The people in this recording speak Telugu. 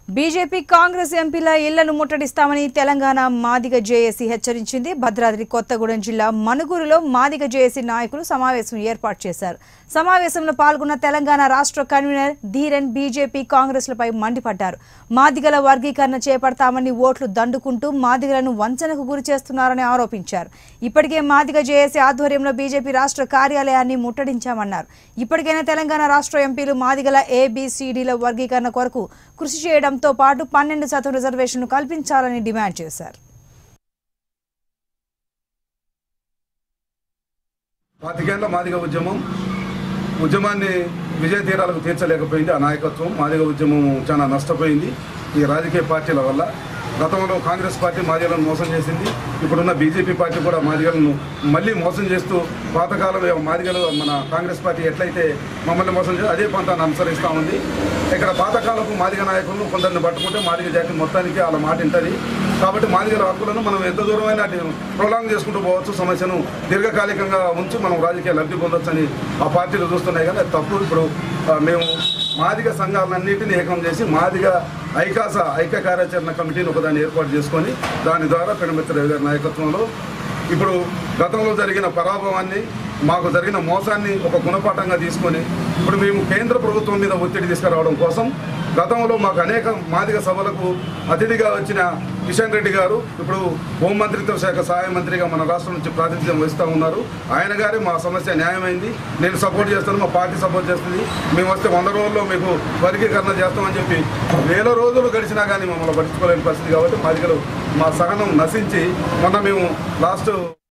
బీజేపీ కాంగ్రెస్ ఎంపీల ఇళ్లను ముట్టడిస్తామని తెలంగాణ మాదిగ జేఏసీ హెచ్చరించింది. భద్రాద్రి కొత్తగూడెం జిల్లా మనుగురులో మాదిగ జేఏసీ నాయకులు సమావేశం ఏర్పాటు చేశారు. సమావేశంలో పాల్గొన్న తెలంగాణ రాష్ట్ర కన్వీనర్ ధీరన్ బీజేపీ కాంగ్రెస్లపై మండిపడ్డారు. మాదిగల వర్గీకరణ చేపడతామని ఓట్లు దండుకుంటూ మాదిగలను వంచనకు గురి చేస్తున్నారని ఆరోపించారు. ఇప్పటికే మాదిగ జేఏసీ ఆధ్వర్యంలో బీజేపీ రాష్ట్ర కార్యాలయాన్ని ముట్టడించామన్నారు. ఇప్పటికైనా తెలంగాణ రాష్ట్ర ఎంపీలు మాదిగల ఏబీసీడీల వర్గీకరణ కొరకు కృషి చేయడంతో పాటు 12% రిజర్వేషన్లు కల్పించాలని డిమాండ్ చేశారు. 25 ఏళ్ల మాదిగ ఉద్యమాన్ని విజయ తీరాలకు తీర్చలేకపోయింది. ఆ నాయకత్వం మాదిగ ఉద్యమం చాలా నష్టపోయింది ఈ రాజకీయ పార్టీల వల్ల. గతంలో కాంగ్రెస్ పార్టీ మాదిగలను మోసం చేసింది. ఇప్పుడున్న బీజేపీ పార్టీ కూడా మాదిగలను మళ్ళీ మోసం చేస్తూ పాతకాలంలో మాదిగలు మన కాంగ్రెస్ పార్టీ ఎట్లయితే మమ్మల్ని మోసం చేసి అదే పంతాన్ని అనుసరిస్తూ ఉంది. ఇక్కడ పాతకాలపు మాదిగ నాయకులను కొందరిని పట్టుకుంటే మాదిగ జాతి మొత్తానికి వాళ్ళ మాట ఉంటుంది. కాబట్టి మాదిగల హక్కులను మనం ఎంత దూరమైనా ప్రొలాంగ్ చేసుకుంటూ పోవచ్చు. సమస్యను దీర్ఘకాలికంగా ఉంచి మనం రాజకీయ లబ్ధి పొందొచ్చు అని ఆ పార్టీలు చూస్తున్నాయి. కానీ అది తప్పు. ఇప్పుడు మేము మాదిగ సంఘాలన్నింటినీ ఏకం చేసి మాదిగ ఐక్య కార్యాచరణ కమిటీని ఒకదాన్ని ఏర్పాటు చేసుకొని దాని ద్వారా పెనుమిత్ర రవి గారి నాయకత్వంలో ఇప్పుడు గతంలో జరిగిన పరాభవాన్ని మాకు జరిగిన మోసాన్ని ఒక గుణపాఠంగా తీసుకొని ఇప్పుడు మేము కేంద్ర ప్రభుత్వం మీద ఒత్తిడి తీసుకురావడం కోసం గతంలో మాకు అనేక మాదిగ సభలకు అతిథిగా వచ్చిన కిషన్ రెడ్డి గారు ఇప్పుడు హోంమంత్రిత్వ శాఖ సహాయ మంత్రిగా మన రాష్ట్రం నుంచి ప్రాతినిధ్యం వహిస్తూ ఉన్నారు. ఆయన గారే మా సమస్య న్యాయమైంది, నేను సపోర్ట్ చేస్తాను, మా పార్టీ సపోర్ట్ చేస్తుంది, మేము వస్తే 100 రోజుల్లో మీకు వర్గీకరణ చేస్తామని చెప్పి 1000 రోజులు గడిచినా కానీ మమ్మల్ని పట్టించుకోలేని పరిస్థితి. కాబట్టి మాదిగలు మా సహనం నశించి మొన్న మేము లాస్ట్